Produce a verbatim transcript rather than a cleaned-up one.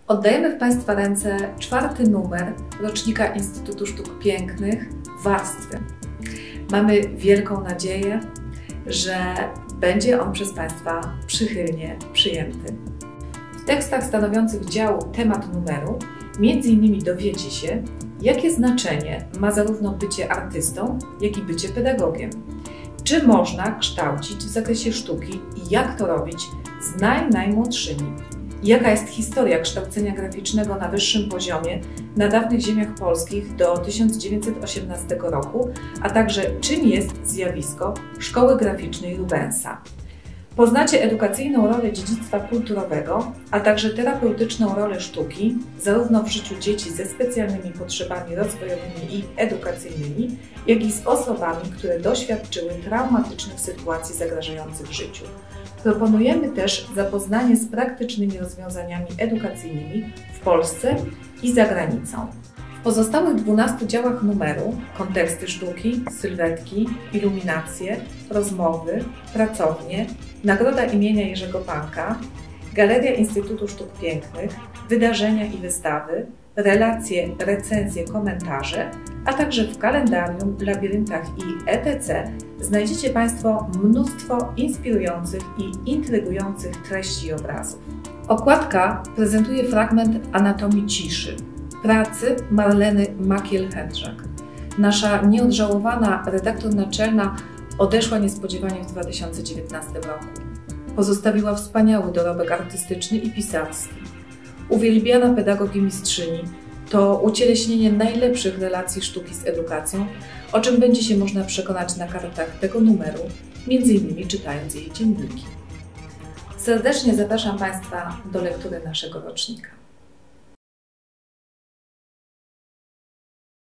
Oddajemy w Państwa ręce czwarty numer rocznika Instytutu Sztuk Pięknych Warstwy. Mamy wielką nadzieję, że będzie on przez Państwa przychylnie przyjęty. W tekstach stanowiących dział temat numeru między innymi dowiecie się, jakie znaczenie ma zarówno bycie artystą, jak i bycie pedagogiem. Czy można kształcić w zakresie sztuki i jak to robić z naj, najmłodszymi? Jaka jest historia kształcenia graficznego na wyższym poziomie na dawnych ziemiach polskich do tysiąc dziewięćset osiemnastego roku, a także czym jest zjawisko szkoły graficznej Rubensa. Poznacie edukacyjną rolę dziedzictwa kulturowego, a także terapeutyczną rolę sztuki, zarówno w życiu dzieci ze specjalnymi potrzebami rozwojowymi i edukacyjnymi, jak i z osobami, które doświadczyły traumatycznych sytuacji zagrażających życiu. Proponujemy też zapoznanie z praktycznymi rozwiązaniami edukacyjnymi w Polsce i za granicą. W pozostałych dwunastu działach numeru konteksty sztuki, sylwetki, iluminacje, rozmowy, pracownie, nagroda imienia Jerzego Panka, Galeria Instytutu Sztuk Pięknych, wydarzenia i wystawy, relacje, recenzje, komentarze, a także w kalendarium, labiryntach i et cetera znajdziecie Państwo mnóstwo inspirujących i intrygujących treści i obrazów. Okładka prezentuje fragment Anatomii ciszy, pracy Marleny Makiel-Hędrzak. Nasza nieodżałowana redaktor naczelna odeszła niespodziewanie w dwa tysiące dziewiętnastym roku. Pozostawiła wspaniały dorobek artystyczny i pisarski. Uwielbiana pedagog i mistrzyni to ucieleśnienie najlepszych relacji sztuki z edukacją, o czym będzie się można przekonać na kartach tego numeru, między innymi czytając jej dzienniki. Serdecznie zapraszam Państwa do lektury naszego rocznika.